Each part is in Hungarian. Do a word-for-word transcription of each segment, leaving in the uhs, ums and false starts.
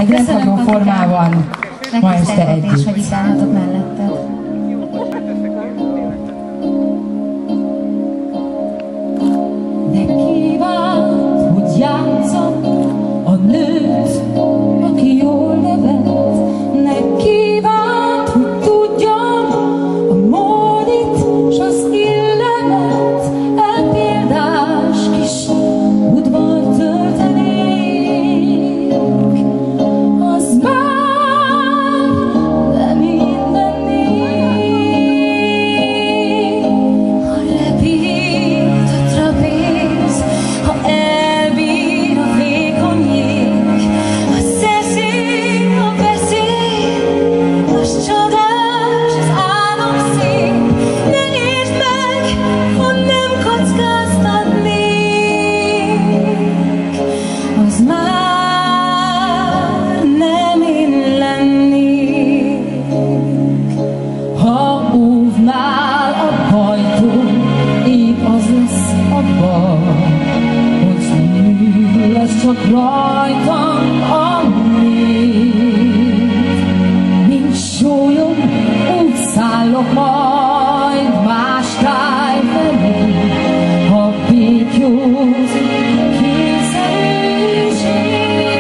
egy rendhagyó formában ma este együtt. Hogy itt állhatok melletted. De kívánt, hogy játszam a nőt, aki jól nevet. Ne kívánt, hogy tudjam a módit s az illemet, elpéldás kis udvar történik. Az már nem mindenné. Ha repít a trapéz, ha elbír a vékony jég, ha szeszély a beszél, az csodás, az álom szép. Ne értsd meg, ha nem kockáztatnék, az már nem én lennék. Ha óvnál a bajtól, épp az lesz a baj, hogy mi lesz csak rajtam a nép. Nincs sólyom, úgy szállok majd más táj felé, ha békjózik kényszerűség.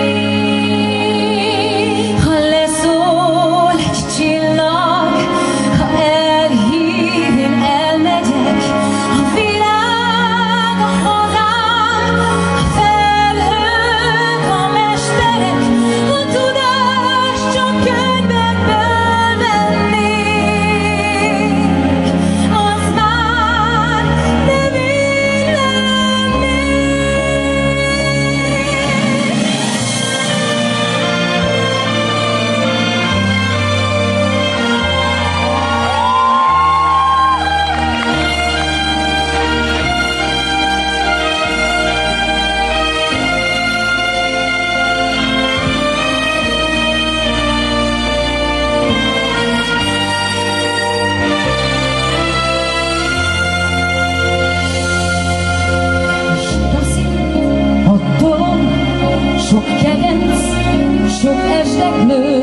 Ha leszól egy csillag, ha elhív, én elmegyek, a világ a hazám, a felhők a mesterek, a tudás csak könyvekből vennék, az már nem én lennék. A dolog sok kegenc, sok estek nő,